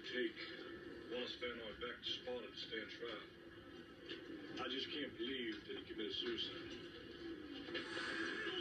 take. Want to stand on his back to spot it to stand trial. I just can't believe that he committed suicide.